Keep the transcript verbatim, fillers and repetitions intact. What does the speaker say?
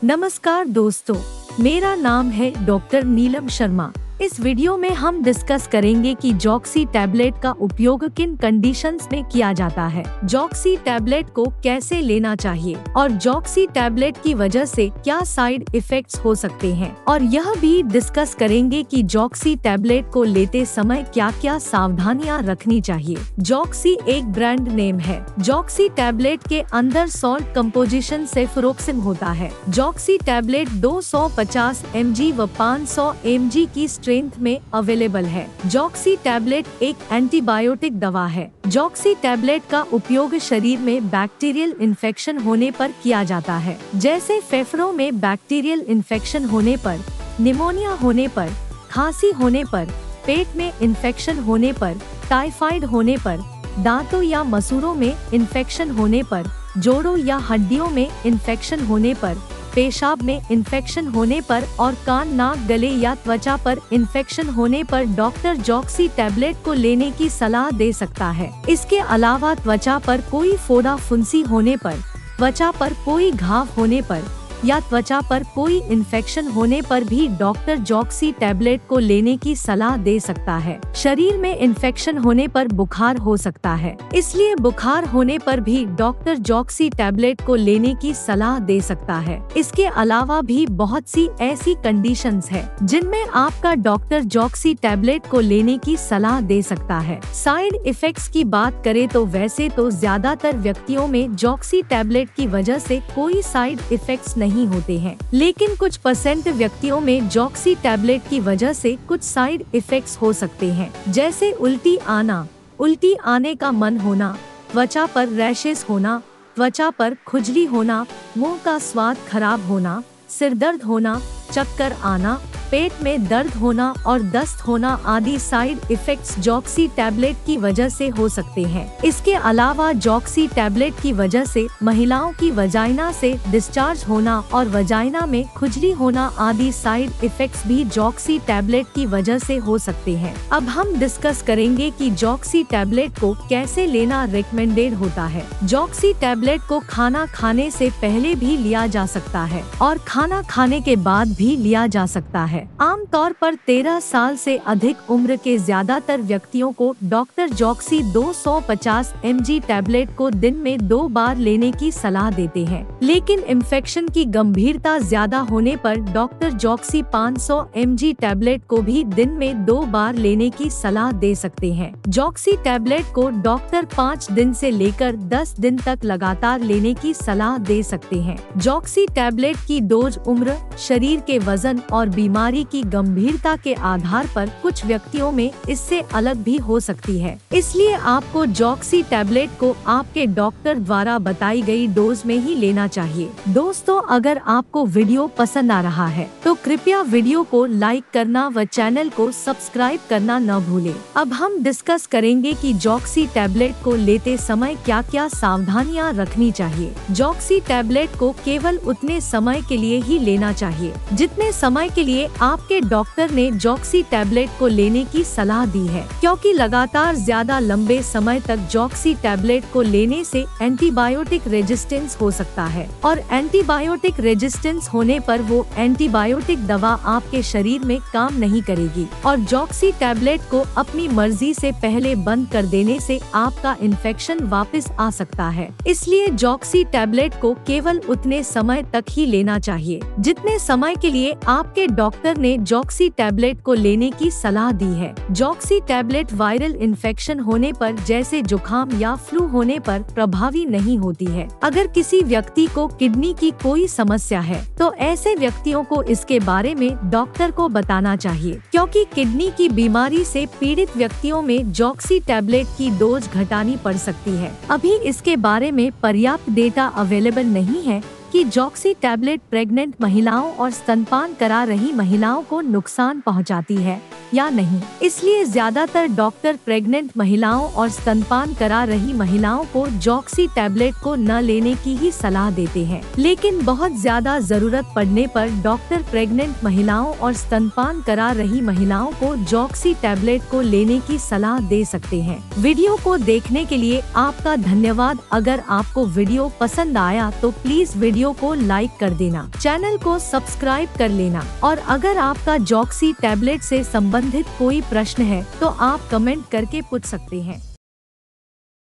नमस्कार दोस्तों, मेरा नाम है डॉक्टर नीलम शर्मा। इस वीडियो में हम डिस्कस करेंगे कि जॉक्सी टैबलेट का उपयोग किन कंडीशंस में किया जाता है, जॉक्सी टैबलेट को कैसे लेना चाहिए और जॉक्सी टैबलेट की वजह से क्या साइड इफेक्ट्स हो सकते हैं, और यह भी डिस्कस करेंगे कि जॉक्सी टैबलेट को लेते समय क्या क्या सावधानियां रखनी चाहिए। जॉक्सी एक ब्रांड नेम है। जॉक्सी टैबलेट के अंदर सॉल्ट कंपोजिशन सेफरोक्सिम होता है। जॉक्सी टैबलेट दो सौ पचास एम जी व पाँच सौ एम जी की स्ट्रेंथ में अवेलेबल है। जॉक्सी टैबलेट एक एंटीबायोटिक दवा है। जॉक्सी टैबलेट का उपयोग शरीर में बैक्टीरियल इन्फेक्शन होने पर किया जाता है, जैसे फेफड़ों में बैक्टीरियल इन्फेक्शन होने पर, निमोनिया होने पर, खांसी होने पर, पेट में इन्फेक्शन होने पर, टाइफाइड होने पर, दांतों या मसूड़ों में इन्फेक्शन होने पर, जोड़ों या हड्डियों में इन्फेक्शन होने पर, पेशाब में इन्फेक्शन होने पर और कान, नाक, गले या त्वचा पर इन्फेक्शन होने पर डॉक्टर जॉक्सी टैबलेट को लेने की सलाह दे सकता है। इसके अलावा त्वचा पर कोई फोड़ा फुंसी होने पर, त्वचा पर कोई घाव होने पर या त्वचा पर कोई इन्फेक्शन होने पर भी डॉक्टर जॉक्सी टैबलेट को लेने की सलाह दे सकता है। शरीर में इन्फेक्शन होने पर बुखार हो सकता है, इसलिए बुखार होने पर भी डॉक्टर जॉक्सी टैबलेट को लेने की सलाह दे सकता है। इसके अलावा भी बहुत सी ऐसी कंडीशंस है जिनमें आपका डॉक्टर जॉक्सी टैबलेट को लेने की सलाह दे सकता है। साइड इफेक्ट्स की बात करें तो वैसे तो ज्यादातर व्यक्तियों में जॉक्सी टैबलेट की वजह से कोई साइड इफेक्ट्स नहीं नहीं होते हैं, लेकिन कुछ परसेंट व्यक्तियों में जॉक्सी टैबलेट की वजह से कुछ साइड इफेक्ट्स हो सकते हैं, जैसे उल्टी आना, उल्टी आने का मन होना, त्वचा पर रैशेस होना, त्वचा पर खुजली होना, मुंह का स्वाद खराब होना, सिर दर्द होना, चक्कर आना, पेट में दर्द होना और दस्त होना आदि साइड इफेक्ट्स जॉक्सी टैबलेट की वजह से हो सकते हैं। इसके अलावा जॉक्सी टैबलेट की वजह से महिलाओं की वजाइना से डिस्चार्ज होना और वजाइना में खुजली होना आदि साइड इफेक्ट्स भी जॉक्सी टैबलेट की वजह से हो सकते हैं। अब हम डिस्कस करेंगे कि जॉक्सी टैबलेट को कैसे लेना रिकमेंडेड होता है। जॉक्सी टैबलेट को खाना खाने से पहले भी लिया जा सकता है और खाना खाने के बाद भी लिया जा सकता है। आमतौर पर तेरह साल से अधिक उम्र के ज्यादातर व्यक्तियों को डॉक्टर जॉक्सी दो सौ पचास एम जी टैबलेट को दिन में दो बार लेने की सलाह देते हैं, लेकिन इन्फेक्शन की गंभीरता ज्यादा होने पर डॉक्टर जॉक्सी पाँच सौ एम जी टैबलेट को भी दिन में दो बार लेने की सलाह दे सकते हैं। जॉक्सी टैबलेट को डॉक्टर पाँच दिन से लेकर दस दिन तक लगातार लेने की सलाह दे सकते हैं। जॉक्सी टैबलेट की डोज उम्र, शरीर के वजन और बीमारी की गंभीरता के आधार पर कुछ व्यक्तियों में इससे अलग भी हो सकती है, इसलिए आपको जॉक्सी टैबलेट को आपके डॉक्टर द्वारा बताई गई डोज में ही लेना चाहिए। दोस्तों, अगर आपको वीडियो पसंद आ रहा है तो कृपया वीडियो को लाइक करना व चैनल को सब्सक्राइब करना न भूलें। अब हम डिस्कस करेंगे कि जॉक्सी टैबलेट को लेते समय क्या क्या सावधानियां रखनी चाहिए। जॉक्सी टैबलेट को केवल उतने समय के लिए ही लेना चाहिए जितने समय के लिए आपके डॉक्टर ने जॉक्सी टैबलेट को लेने की सलाह दी है, क्योंकि लगातार ज्यादा लंबे समय तक जॉक्सी टैबलेट को लेने से एंटीबायोटिक रेजिस्टेंस हो सकता है और एंटीबायोटिक रेजिस्टेंस होने पर वो एंटीबायोटिक दवा आपके शरीर में काम नहीं करेगी और जॉक्सी टैबलेट को अपनी मर्जी से पहले बंद कर देने से आपका इन्फेक्शन वापस आ सकता है। इसलिए जॉक्सी टैबलेट को केवल उतने समय तक ही लेना चाहिए जितने समय के लिए आपके डॉक्टर ने जॉक्सी टैबलेट को लेने की सलाह दी है। जॉक्सी टैबलेट वायरल इन्फेक्शन होने पर, जैसे जुकाम या फ्लू होने पर प्रभावी नहीं होती है। अगर किसी व्यक्ति को किडनी की कोई समस्या है तो ऐसे व्यक्तियों को इसके बारे में डॉक्टर को बताना चाहिए, क्योंकि किडनी की बीमारी से पीड़ित व्यक्तियों में जॉक्सी टैबलेट की डोज घटानी पड़ सकती है। अभी इसके बारे में पर्याप्त डेटा अवेलेबल नहीं है कि जॉक्सी टैबलेट प्रेग्नेंट महिलाओं और स्तनपान करा रही महिलाओं को नुकसान पहुंचाती है या नहीं, इसलिए ज्यादातर डॉक्टर प्रेग्नेंट महिलाओं और स्तनपान करा रही महिलाओं को जॉक्सी टैबलेट को न लेने की ही सलाह देते हैं, लेकिन बहुत ज्यादा जरूरत पड़ने पर डॉक्टर प्रेग्नेंट महिलाओं और स्तनपान करा रही महिलाओं को जॉक्सी टैबलेट को लेने की सलाह दे सकते हैं। वीडियो को देखने के लिए आपका धन्यवाद। अगर आपको वीडियो पसंद आया तो प्लीज वीडियो वीडियो को लाइक कर देना, चैनल को सब्सक्राइब कर लेना और अगर आपका जॉक्सी टैबलेट से संबंधित कोई प्रश्न है तो आप कमेंट करके पूछ सकते हैं।